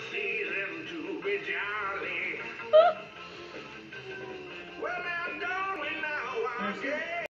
season to be jolly. Well, now, don't we know our game?